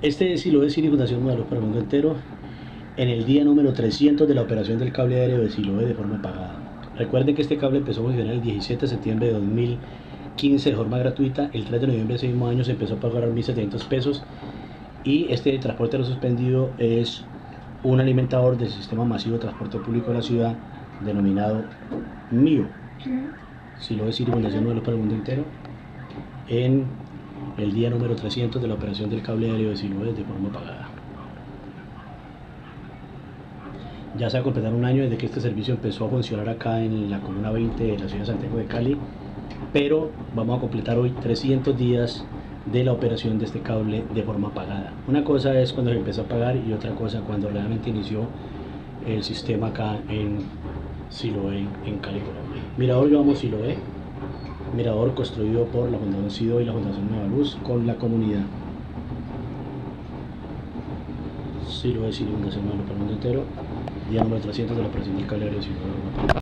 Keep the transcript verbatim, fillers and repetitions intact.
Este es Siloé City Fundación Modelos para el Mundo Entero, en el día número trescientos de la operación del cable aéreo de Siloé de forma pagada. Recuerden que este cable empezó a funcionar el diecisiete de septiembre de dos mil quince de forma gratuita. El tres de noviembre de ese mismo año se empezó a pagar mil setecientos pesos, y este transporte lo suspendido es un alimentador del sistema masivo de transporte público de la ciudad denominado MIO. Siloé City Fundación Modelos para el Mundo Entero, en el día número trescientos de la operación del cable aéreo de Siloé de forma pagada. Ya se va a completar un año desde que este servicio empezó a funcionar acá en la comuna veinte de la ciudad de Santiago de Cali, pero vamos a completar hoy trescientos días de la operación de este cable de forma pagada. Una cosa es cuando se empezó a pagar y otra cosa cuando realmente inició el sistema acá en Siloé, en Cali, Colombia. Mirador Llevamos Siloé, mirador construido por la Fundación SIDO y la Fundación Nueva Luz con la comunidad. Siloé City Fundación Modelos para el Mundo Entero, día número trescientos de la operación del cable aéreo de Siloé.